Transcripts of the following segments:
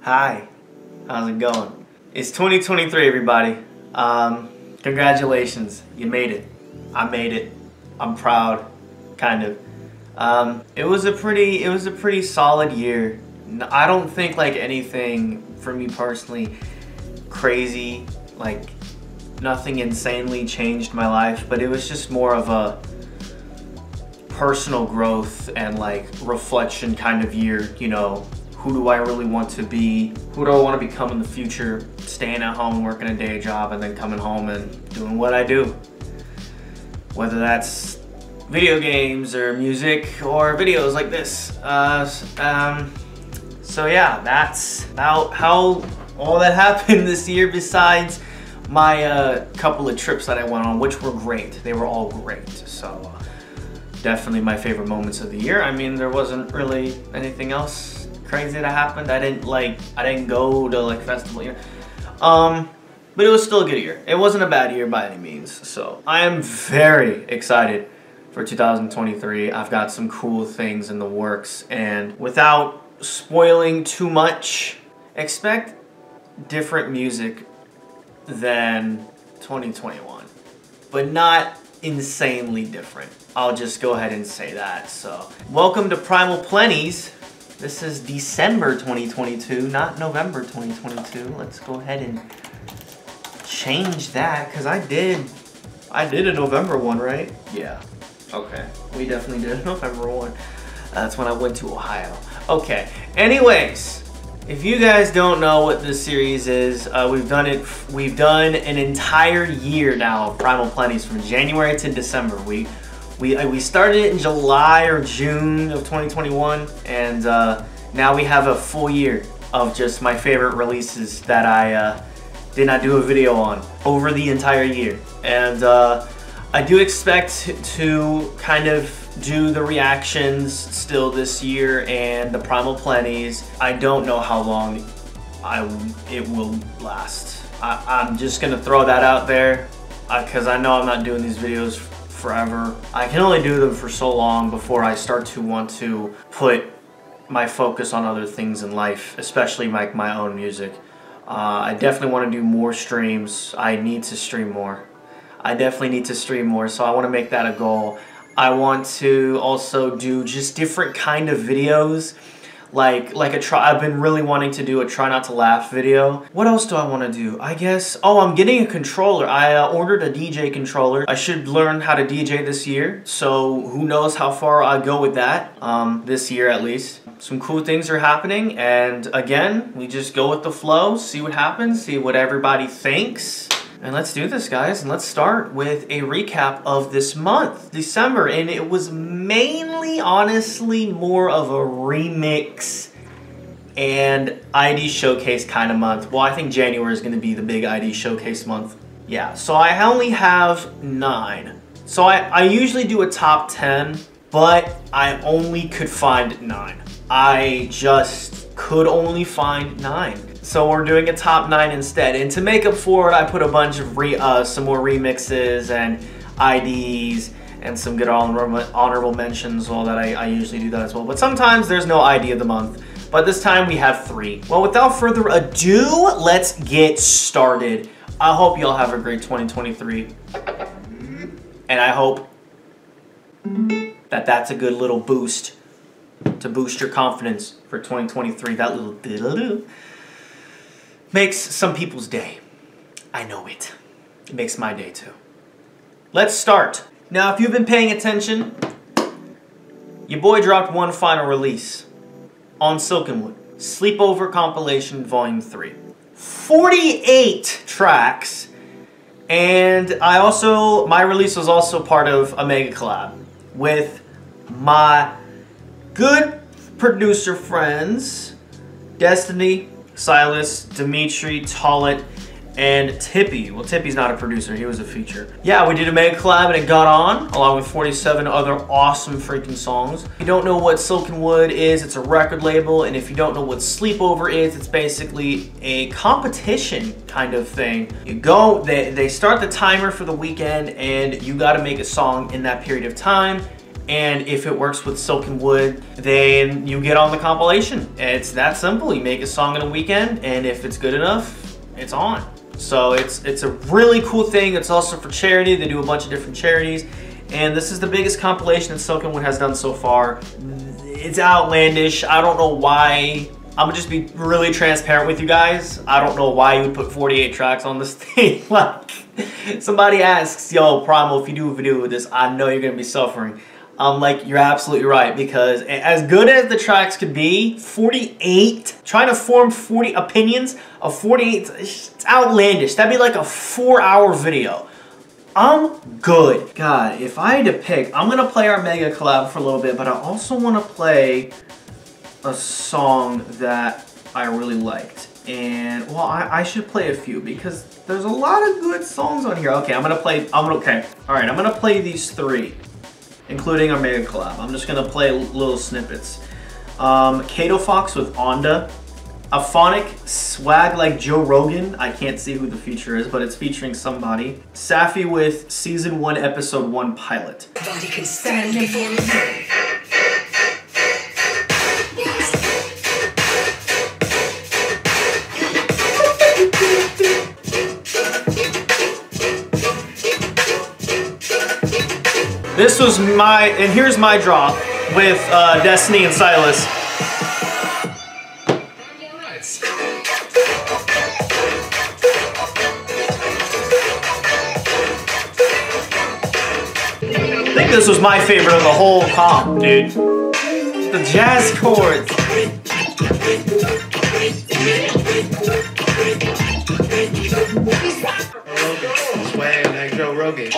Hi, how's it going? It's 2023, everybody. Congratulations, you made it. I made it. I'm proud, kind of. It was a pretty solid year. I don't think like anything for me personally crazy, like nothing insanely changed my life, but it was just more of a personal growth and like reflection kind of year, you know. Who do I really want to be? Who do I want to become in the future? Staying at home, working a day job, and then coming home and doing what I do. Whether that's video games or music or videos like this. So yeah, that's about how all that happened this year, besides my couple of trips that I went on, which were great. They were all great. So definitely my favorite moments of the year. I mean, there wasn't really anything else crazy that happened. I didn't go to like festival year. But it was still a good year. It wasn't a bad year by any means. So I am very excited for 2023. I've got some cool things in the works, and without spoiling too much, expect different music than 2021, but not insanely different. I'll just go ahead and say that. So welcome to Primal Plenties. This is December 2022, not November 2022. Let's go ahead and change that, because I did a November one, right? Yeah. Okay. We definitely did a November one. That's when I went to Ohio. Okay. Anyways, if you guys don't know what this series is, we've done an entire year now of Primal Plenties from January to December. We started it in July or June of 2021, and now we have a full year of just my favorite releases that I did not do a video on over the entire year. And I do expect to kind of do the reactions still this year and the Primal Plenties. I don't know how long it will last. I'm just gonna throw that out there because I know I'm not doing these videos forever. I can only do them for so long before I start to want to put my focus on other things in life, especially like my own music. I definitely want to do more streams. I need to stream more. I definitely need to stream more, so I want to make that a goal. I want to also do just different kind of videos, like I've been really wanting to do a try not to laugh video. What else do I want to do? I guess, I'm getting a controller. I ordered a DJ controller. I should learn how to DJ this year, so who knows how far I go with that, this year at least. Some cool things are happening, and again, we just go with the flow, see what happens, see what everybody thinks. And let's do this, guys, and let's start with a recap of this month, December, and it was mainly, honestly, more of a remix and ID showcase kind of month. Well, I think January is going to be the big ID showcase month. Yeah, so I only have 9. So I usually do a top 10, but I only could find 9. I just could only find 9. So we're doing a top 9 instead, and to make up for it, I put a bunch of some more remixes and IDs and some good honorable mentions. Well, that I usually do that as well, but sometimes there's no ID of the month. But this time we have 3. Well, without further ado, let's get started. I hope y'all have a great 2023, and I hope that that's a good little boost to boost your confidence for 2023. That little diddle-doo makes some people's day. I know it. It makes my day too. Let's start. Now, if you've been paying attention, your boy dropped one final release on Silkenwood. Sleepover Compilation Volume 3. 48 tracks. And my release was also part of a mega collab with my good producer friends, Destiny, Silas, Dimitri, Tollett, and Tippy. Well, Tippy's not a producer, he was a feature. Yeah, we did a mega collab and it got on, along with 47 other awesome freaking songs. If you don't know what Silkenwood is, it's a record label, and if you don't know what Sleepover is, it's basically a competition kind of thing. You go, they start the timer for the weekend, and you gotta make a song in that period of time, And if it works with Silken Wood, then you get on the compilation. It's that simple. You make a song in a weekend, and if it's good enough, it's on. So it's a really cool thing. It's also for charity. They do a bunch of different charities. And this is the biggest compilation that Silken Wood has done so far. It's outlandish. I don't know why. I'm gonna just be really transparent with you guys. I don't know why you would put 48 tracks on this thing. Like, somebody asks, yo, Primal, if you do a video with this, I know you're gonna be suffering. I'm like, you're absolutely right, because as good as the tracks could be, 48, trying to form 40 opinions of 48, it's outlandish. That'd be like a 4-hour video. I'm good. God, if I had to pick, I'm gonna play our mega collab for a little bit, but I also wanna play a song that I really liked. And, well, I should play a few because there's a lot of good songs on here. Okay, okay. All right, I'm gonna play these 3. Including our mega collab. I'm just gonna play little snippets. Kato Fox with Onda. Aphonic, Swag Like Joe Rogan. I can't see who the feature is, but it's featuring somebody. Safi with Season 1, Episode 1 Pilot. Body can stand and fall. This was my, and here's my drop with Destiny and Silas. I think this was my favorite of the whole comp, dude. The jazz chords. Swag like Joe Rogan.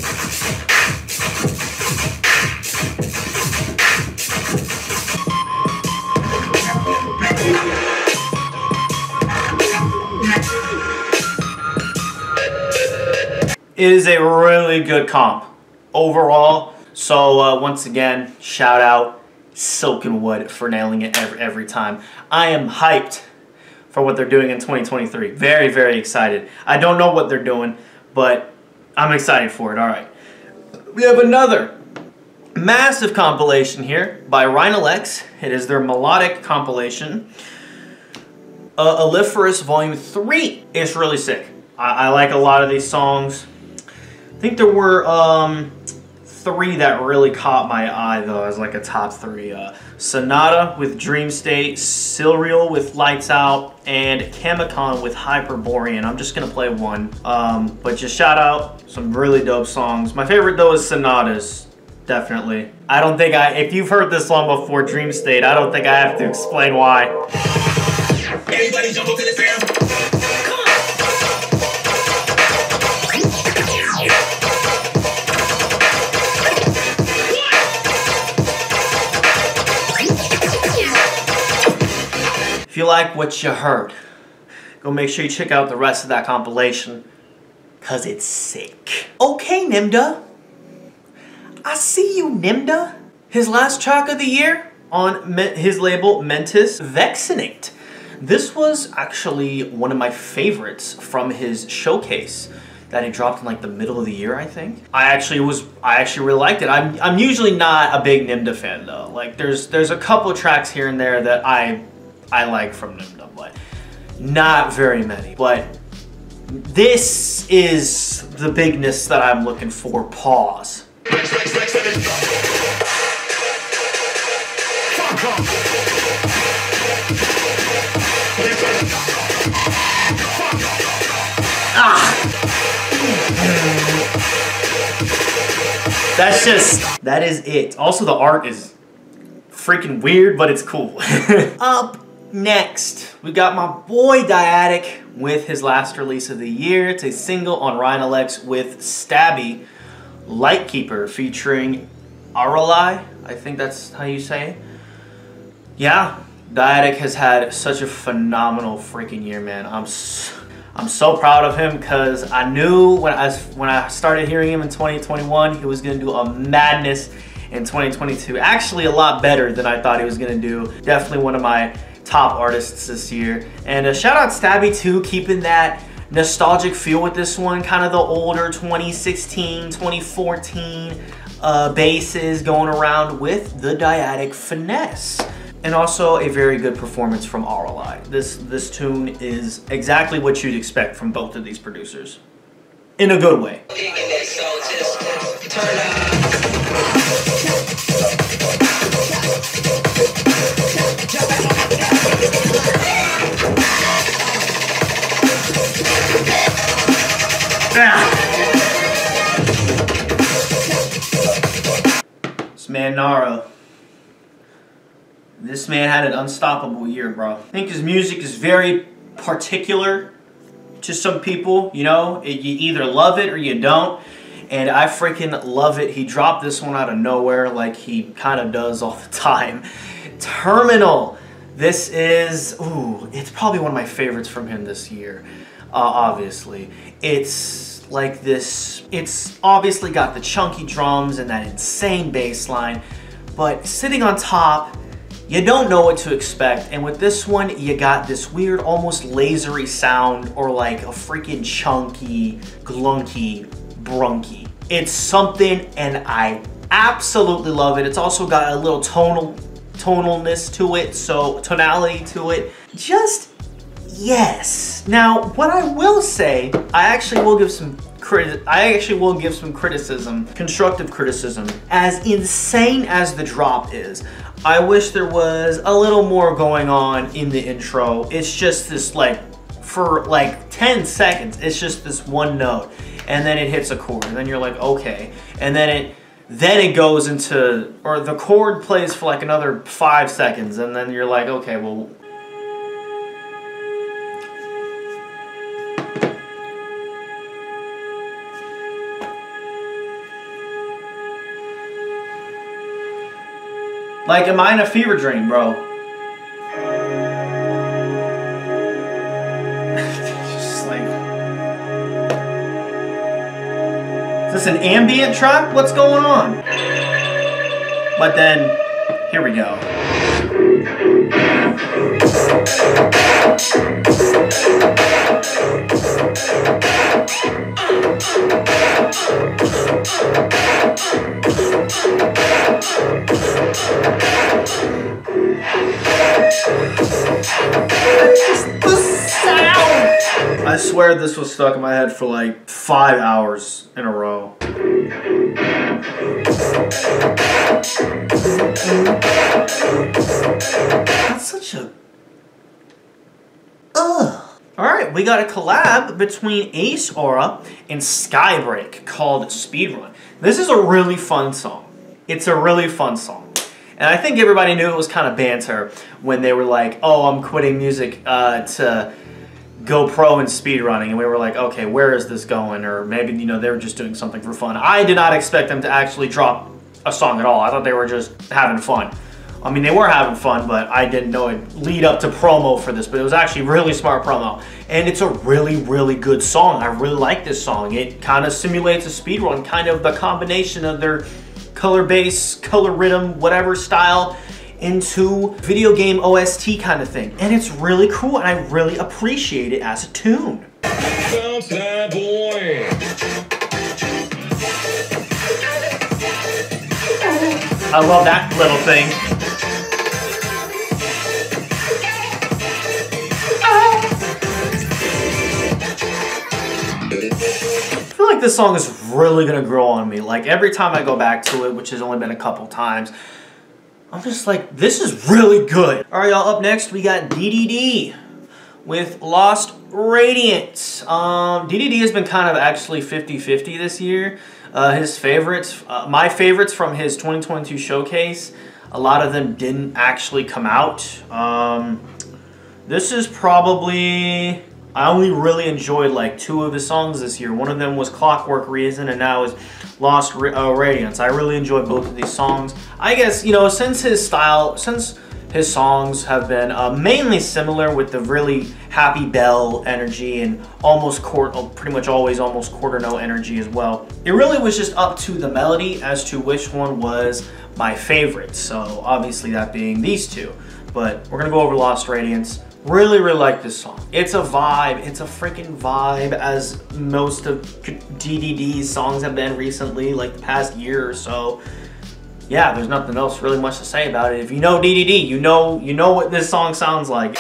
It is a really good comp overall. So once again, shout out Silken Wood for nailing it every time. I am hyped for what they're doing in 2023. Very, very excited. I don't know what they're doing, but I'm excited for it. All right. We have another massive compilation here by Rhinalex. It is their melodic compilation. Aliferous Volume 3 is really sick. I like a lot of these songs. I think there were 3 that really caught my eye though as like a top 3. Sonata with Dream State, Silreal with Lights Out, and Kamikon with Hyperborean. I'm just gonna play one, but just shout out some really dope songs. My favorite though is Sonatas, definitely. I don't think if you've heard this song before, Dream State, I don't think I have to explain why. Everybody jump up to the fam. If you like what you heard, go make sure you check out the rest of that compilation, cause it's sick. Okay, Nimda. I see you, Nimda. His last track of the year on his label Mentis, Vexinate. This was actually one of my favorites from his showcase that he dropped in like the middle of the year, I think. I actually really liked it. I'm usually not a big Nimda fan though. Like there's a couple tracks here and there that I like from Nimda, but not very many. But this is the bigness that I'm looking for. Pause. That is it. Also, the art is freaking weird, but it's cool. Up next, we got my boy Dyadic with his last release of the year. It's a single on Rhinalex with Stabby, Lightkeeper, featuring Aralai. I think that's how you say it. Yeah, Dyadic has had such a phenomenal freaking year, man. I'm so proud of him because I knew when I started hearing him in 2021, he was going to do a madness in 2022. Actually, a lot better than I thought he was going to do. Definitely one of my top artists this year. And shout out Stabby too, keeping that nostalgic feel with this one, kind of the older 2016, 2014 basses going around with the dyadic finesse. And also a very good performance from RLI. This tune is exactly what you'd expect from both of these producers. In a good way. This man Naro. This man had an unstoppable year, bro. I think his music is very particular to some people, you know? You either love it or you don't. And I freaking love it. He dropped this one out of nowhere like he kind of does all the time. Terminal. This is, ooh, it's probably one of my favorites from him this year, obviously. It's like this, it's obviously got the chunky drums and that insane bass line, but sitting on top, you don't know what to expect, and with this one, you got this weird, almost lasery sound, or like a freaking chunky, glunky, brunky. It's something, and I absolutely love it. It's also got a little tonalness to it, so tonality to it. Just yes. Now, what I will say, I actually will give some criticism, constructive criticism. As insane as the drop is, I wish there was a little more going on in the intro. It's just this, like, for like 10 seconds, it's just this one note, and then it hits a chord, and then you're like, okay, and then it goes into, or the chord plays for like another 5 seconds, and then you're like, okay, well, like, am I in a fever dream, bro? Just like, is this an ambient track? What's going on? But then, here we go. I swear this was stuck in my head for like 5 hours in a row. That's such a... ugh. Alright, we got a collab between Ace Aura and Skybreak called Speedrun. This is a really fun song. It's a really fun song. And I think everybody knew it was kind of banter when they were like, oh, I'm quitting music to go pro in speedrunning. And we were like, okay, where is this going? Or maybe, you know, they were just doing something for fun. I did not expect them to actually drop a song at all. I thought they were just having fun. I mean, they were having fun, but I didn't know it'd lead up to promo for this. But it was actually really smart promo. And it's a really, really good song. I really like this song. It kind of simulates a speedrun, kind of the combination of their color bass, color rhythm, whatever style, into video game OST kind of thing. And it's really cool, and I really appreciate it as a tune. Southside boy. I love that little thing. I feel like this song is really gonna grow on me. Like every time I go back to it, which has only been a couple times, I'm just like, this is really good. All right, y'all, up next we got DDD with Lost Radiance. DDD has been kind of actually 50-50 this year. His favorites, my favorites from his 2022 showcase, a lot of them didn't actually come out. This is probably, I only really enjoyed like 2 of his songs this year. One of them was Clockwork Reason, and now is Lost Radiance. I really enjoyed both of these songs. I guess, you know, since his songs have been mainly similar with the really happy bell energy and almost pretty much always almost quarter note energy as well. It really was just up to the melody as to which one was my favorite. So obviously that being these two. But we're gonna go over Lost Radiance. Really, really like this song. It's a vibe. It's a freaking vibe, as most of DDD's songs have been recently, like the past year or so. Yeah, there's nothing else really much to say about it. If you know DDD, you know what this song sounds like.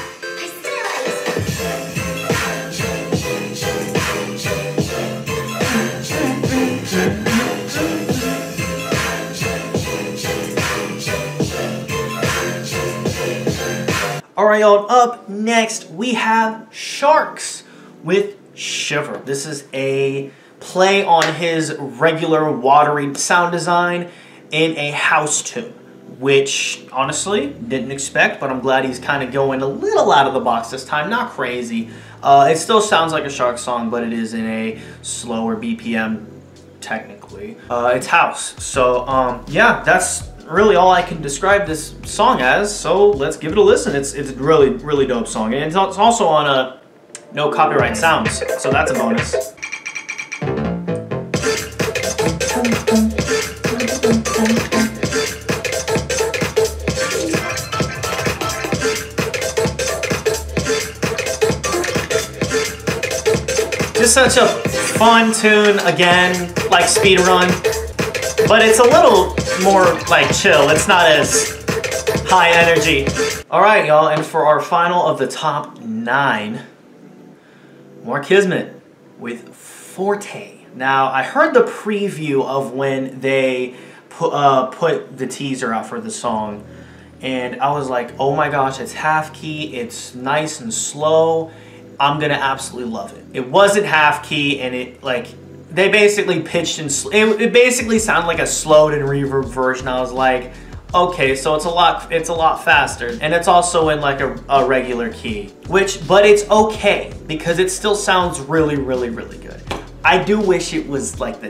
Alright, y'all, up next we have Sharks with Shiver. This is a play on his regular watery sound design in a house tune, which honestly didn't expect, but I'm glad he's kind of going a little out of the box this time. Not crazy. It still sounds like a Sharks song, but it is in a slower BPM technically. It's house. So yeah, that's really all I can describe this song as, so let's give it a listen. It's a really, really dope song, and it's also on no copyright sounds, so that's a bonus. Just such a fun tune, again, like Speedrun, but it's a little more like chill. It's not as high energy. All right, y'all, and for our final of the top 9, More Kismet with Forte. Now, I heard the preview of when they put the teaser out for the song, and I was like, oh my gosh, it's half key, it's nice and slow. I'm gonna absolutely love it. It wasn't half key, and it they basically pitched and it basically sounded like a slowed and reverb version. I was like, okay, so it's a lot faster, and it's also in like a regular key, but it's okay because it still sounds really, really, really good. I do wish it was like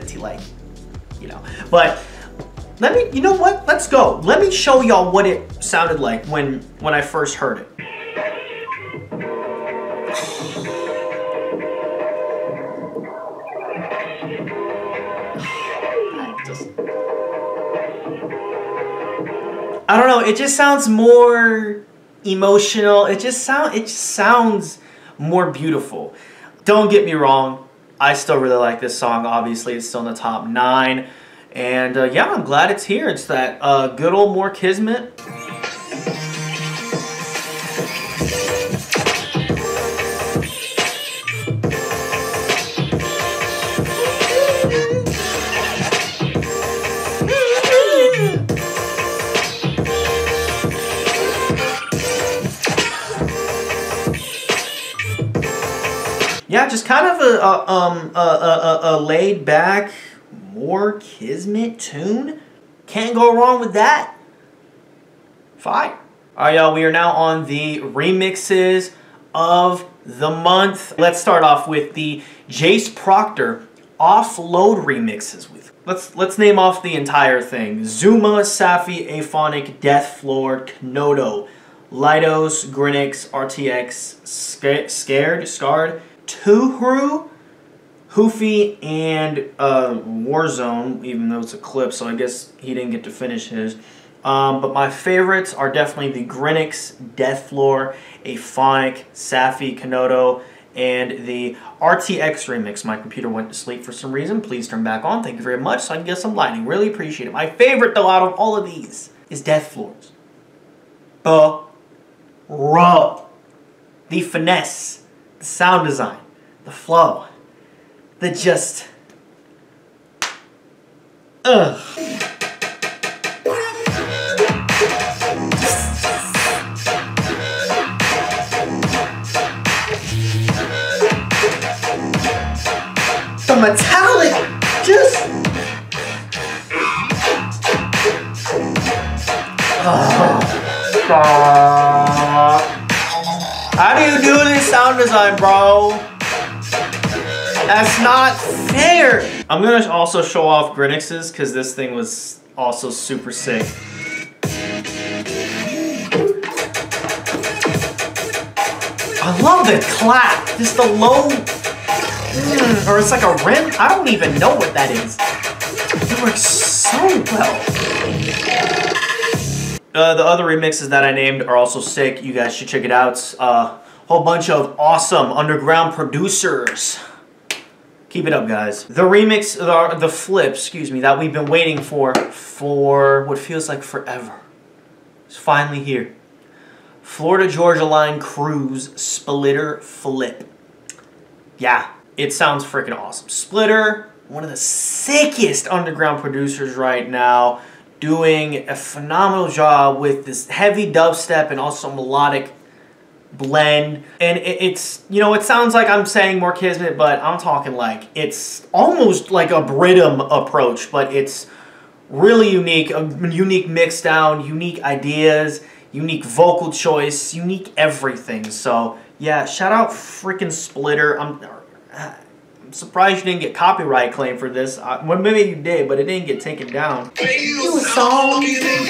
but you know what? Let's go. Let me show y'all what it sounded like when I first heard it. I don't know, it just sounds more emotional. It just sounds more beautiful. Don't get me wrong, I still really like this song. Obviously, it's still in the top 9. And yeah, I'm glad it's here. It's that good old More Kismet. Yeah, just kind of a laid back, More Kismet tune. Can't go wrong with that. Fine. All right, y'all, we are now on the remixes of the month. Let's start off with the Jace Proctor Offload remixes. Let's name off the entire thing. Zuma, Safi, Aphonic, Deathfloor, Knodo, Lidos, Grinix, RTX, Scarred, Tuhru, Hoofy, and Warzone, even though it's a clip, so I guess he didn't get to finish his. But my favorites are definitely the Grinix, Deathfloor, Aphonic, Safi, Knodo, and the RTX remix. My computer went to sleep for some reason. Please turn back on. Thank you very much, so I can get some lighting. Really appreciate it. My favorite, though, out of all of these is Deathfloor's. The finesse, the sound design, the flow, the just... Ugh. The metallic, just... How do you do this sound design, bro? That's not fair. I'm gonna also show off Grinix's because this thing was also super sick. I love the clap, just the low, or it's like a rim. I don't even know what that is. It works so well. The other remixes that I named are also sick. You guys should check it out. Whole bunch of awesome underground producers. Keep it up, guys. The remix, the flip, excuse me, that we've been waiting for what feels like forever. It's finally here. Florida Georgia Line Cruise Splitter Flip. Yeah, it sounds freaking awesome. Splitter, one of the sickest underground producers right now, doing a phenomenal job with this heavy dubstep and also melodic blend. And it's, you know, it sounds like I'm saying more Kismet, but I'm talking like it's almost like a Bridum approach, but it's really unique, a unique mix down, unique ideas, unique vocal choice, unique everything. So yeah, shout out freaking Splitter. I'm surprised you didn't get copyright claim for this. Well, maybe you did, but it didn't get taken down. You song.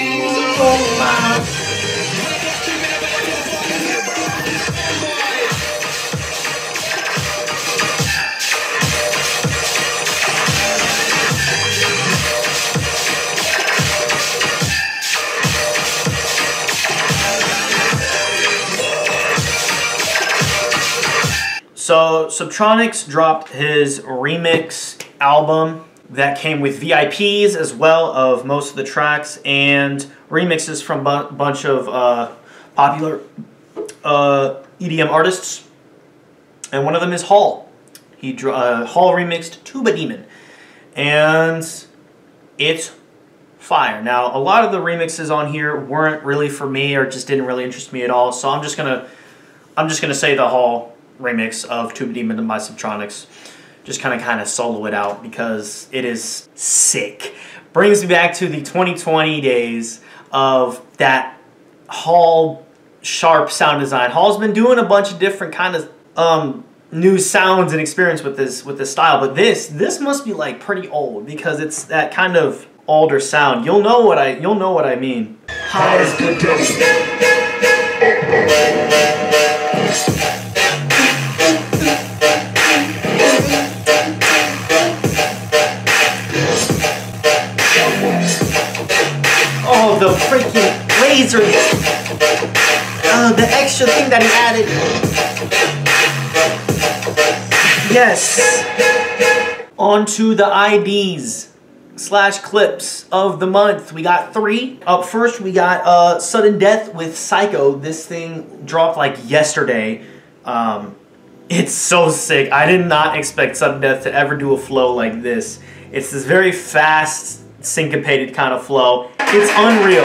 So Subtronics dropped his remix album that came with VIPs as well of most of the tracks and remixes from a bunch of popular EDM artists. And one of them is Hall. Hall remixed Tuba Demon. And it's fire. Now, a lot of the remixes on here weren't really for me or just didn't really interest me at all. So I'm just gonna say the Hall remix of Tuba Demon by Subtronics. Just kind of solo it out because it is sick. Brings me back to the 2020 days of that Hall sharp sound design. Hall's been doing a bunch of different kind of new sounds and experience with this style, but this must be like pretty old because it's that kind of older sound. You'll know what I mean. High as good Oh, the freaking laser! The extra thing that he added. Yes. On to the IDs / clips of the month. We got 3. Up first, we got Sudden Death with Psycho. This thing dropped like yesterday. It's so sick. I did not expect Sudden Death to ever do a flow like this. It's this very fast, syncopated kind of flow. It's unreal.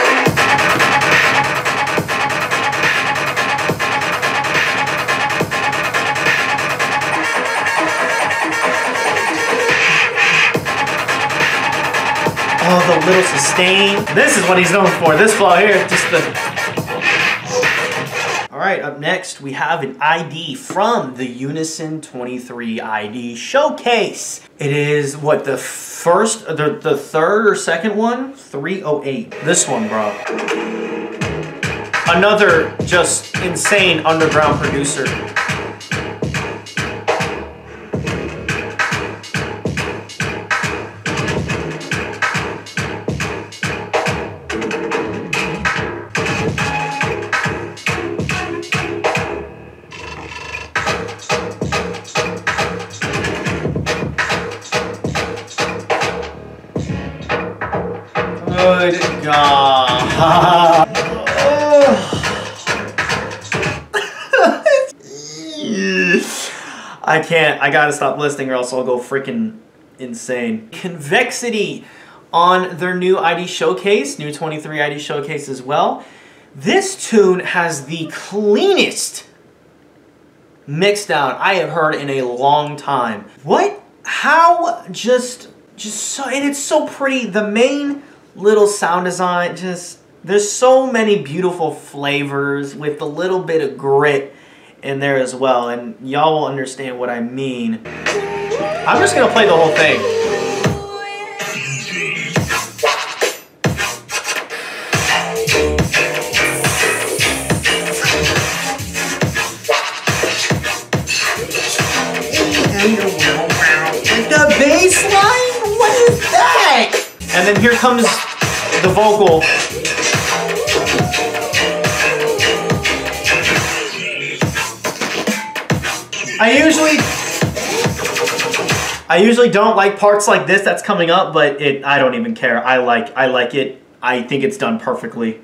Oh, the little sustain. This is what he's known for. This flow here, just the... Alright, up next we have an ID from the Unison 23 ID Showcase. It is, what, the third or second one? 308. This one, bro. Another just insane underground producer. Good God. I can't. I gotta stop listening or else I'll go freaking insane. Convexity on their new ID Showcase, new 23 ID Showcase as well. This tune has the cleanest mixdown I have heard in a long time. What? How? Just so, and it's so pretty. The main little sound design, there's so many beautiful flavors with a little bit of grit in there as well, and y'all will understand what I mean. I'm just gonna play the whole thing. The bass line? What is that? And then here comes the vocal. I usually don't like parts like this that's coming up, but I don't even care. I like it. I think it's done perfectly.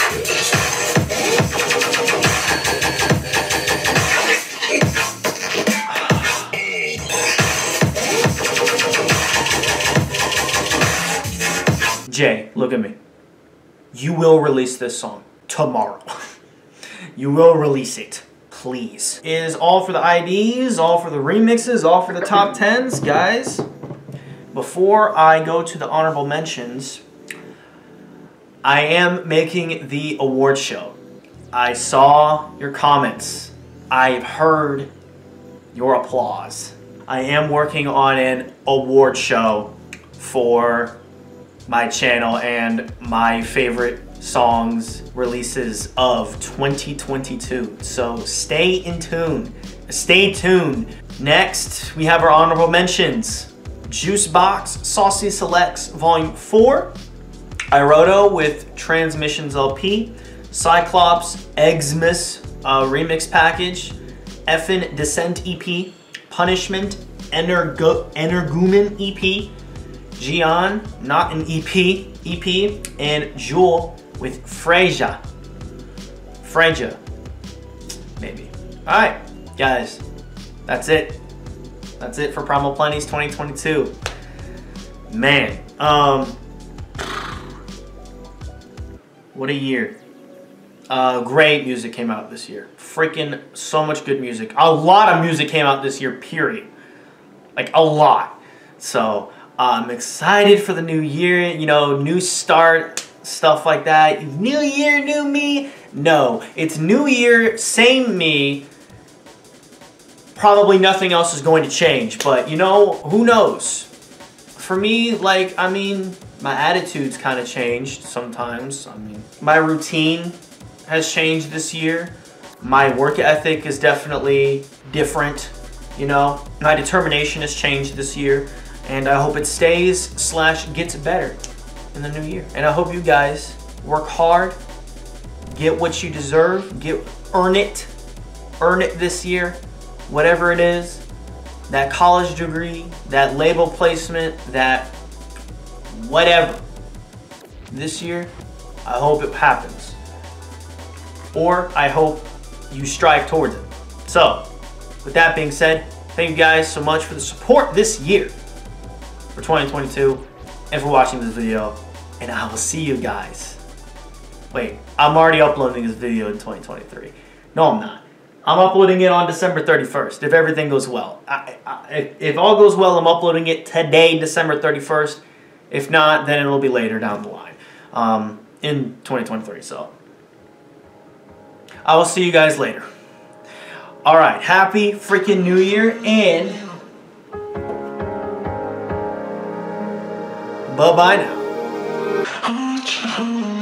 Jay, look at me. You will release this song tomorrow. You will release it. Please. Is all for the IDs, all for the remixes, all for the top 10s, guys. Before I go to the honorable mentions, I am making the award show. I saw your comments. I've heard your applause. I am working on an award show for my channel and my favorite songs releases of 2022. So stay in tune. Stay tuned. Next, we have our honorable mentions. Juicebox Saucy Selects Volume 4. Iroto with Transmissions LP. Cyclops Xmas remix package. Effin Descent EP. Punishment Energumen EP. Gian, not an EP, and Jewel with Freyja, maybe. All right, guys, that's it. That's it for Primal Plenty's 2022. Man, what a year. Great music came out this year. Freaking so much good music. A lot of music came out this year, period. Like a lot. So I'm excited for the new year, you know, new start, stuff like that. New year, new me. No, it's new year, same me. Probably nothing else is going to change, but you know, who knows? For me, like, I mean, my attitude's kind of changed sometimes. I mean, my routine has changed this year. My work ethic is definitely different, you know. My determination has changed this year. And I hope it stays / gets better in the new year. And I hope you guys work hard, get what you deserve, earn it this year, whatever it is, that college degree, that label placement, that whatever. This year, I hope it happens. Or I hope you strive towards it. So, with that being said, thank you guys so much for the support this year. For 2022 and for watching this video, and I will see you guys. Wait, I'm already uploading this video in 2023. No, I'm not. I'm uploading it on December 31st if everything goes well. If all goes well, I'm uploading it today, December 31st. If not, then it'll be later down the line in 2023. So I will see you guys later. All right, happy freaking New Year, and bye-bye now.